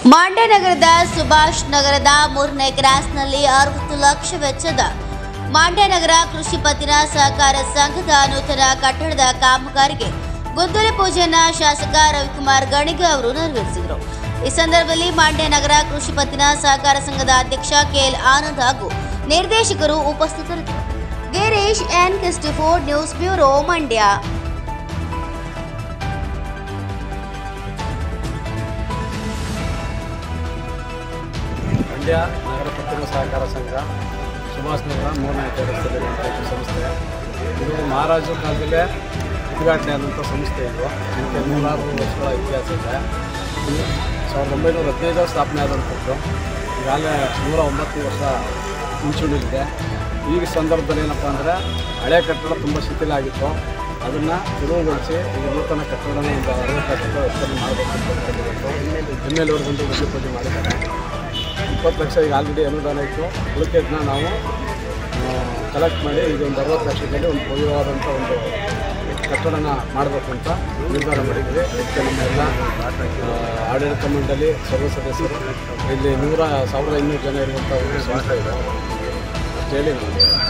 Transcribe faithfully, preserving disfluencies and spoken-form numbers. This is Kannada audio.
ಮಂಡ್ಯ ನಗರದ ಸುಭಾಷ್ ನಗರದ ಮೂರನೇ ಕ್ರಾಸ್ನಲ್ಲಿ ಅರವತ್ತು ಲಕ್ಷ ವೆಚ್ಚದ ಮಂಡ್ಯ ನಗರ ಕೃಷಿ ಪತ್ತಿನ ಸಹಕಾರ ಸಂಘದ ನೂತನ ಕಟ್ಟಡದ ಕಾಮಗಾರಿಗೆ ಗುದ್ದಲಿ ಪೂಜೆಯನ್ನು ಶಾಸಕ ರವಿಕುಮಾರ್ ಗಣಿಗ ಅವರು ನೆರವೇರಿಸಿದರು. ಈ ಸಂದರ್ಭದಲ್ಲಿ ಮಂಡ್ಯ ನಗರ ಕೃಷಿ ಪತ್ತಿನ ಸಹಕಾರ ಸಂಘದ ಅಧ್ಯಕ್ಷ ಕೆಎಲ್ ಆನಂದ್ ಹಾಗೂ ನಿರ್ದೇಶಕರು ಉಪಸ್ಥಿತರಿದ್ದರು. Girish N four news bureau Mandya. Mandya ನಗರ ಪತ್ತಿನ ಸಹಕಾರ ಸಂಘ ಸುಭಾಷ್ ನಗರ ಮೂರನೇ ರಸ್ತೆಯಲ್ಲಿರುವಂಥ ಸಂಸ್ಥೆ. ಇದು ಮಹಾರಾಜರ ಕಾಲದಲ್ಲೇ ಉದ್ಘಾಟನೆ ಆದಂಥ ಸಂಸ್ಥೆ. ಇದು ಇದಕ್ಕೆ ನೂರಾರು ವರ್ಷಗಳ ಇತಿಹಾಸ ಇದೆ. ಇದು ಸಾವಿರದ ಒಂಬೈನೂರ ಹದಿನೈದರ ಸ್ಥಾಪನೆ ಆದಂಥದ್ದು. ಈಗಾಗಲೇ ನೂರ ಒಂಬತ್ತು ವರ್ಷ ಮುಂಚೂಣಿದೆ. ಈ ಸಂದರ್ಭದಲ್ಲಿ ಏನಪ್ಪ ಅಂದರೆ ಹಳೆ ಕಟ್ಟಡ ತುಂಬ ಶಿಥಿಲ ಆಗಿತ್ತು. ಅದನ್ನು ತೆರವುಗೊಳಿಸಿ ಈಗ ನೂತನ ಕಟ್ಟಡನ ಒಂದು ಅರವತ್ತು ಲಕ್ಷ ವೆಚ್ಚದಲ್ಲಿ ಮಾಡಬೇಕಂತ ಎಮ್ ಎಲ್ ಎವ್ರು ಬಂದು ಗುದ್ದಲಿ ಪೂಜೆ ಮಾಡಿದ್ದಾರೆ. ಇಪ್ಪತ್ತು ಲಕ್ಷ ಈಗ ಆಲ್ರೆಡಿ ಅನುದಾನ ಇತ್ತು. ಉಳಿಕೆದನ್ನ ನಾವು ಕಲೆಕ್ಟ್ ಮಾಡಿ ಈಗ ಒಂದು ಅರವತ್ತು ಲಕ್ಷದಲ್ಲಿ ಒಂದು ಭವ್ಯವಾದಂಥ ಒಂದು ಕಟ್ಟಡನ ಮಾಡಬೇಕು ಅಂತ ನಿರ್ಧಾರ ಮಾಡಿದ್ದೀವಿ. ಇದಕ್ಕೆ ನಮ್ಮೆಲ್ಲ ಆಡಳಿತ ಮಂಡಳಿ ಸರ್ವ ಸದಸ್ಯರು, ಇಲ್ಲಿ ನೂರ ಸಾವಿರದ ಇನ್ನೂರು ಜನ ಇರುವಂಥ ಒಂದು ಸಂಸ್ಥೆ ಇದೆ ಅಂತ ಹೇಳಿ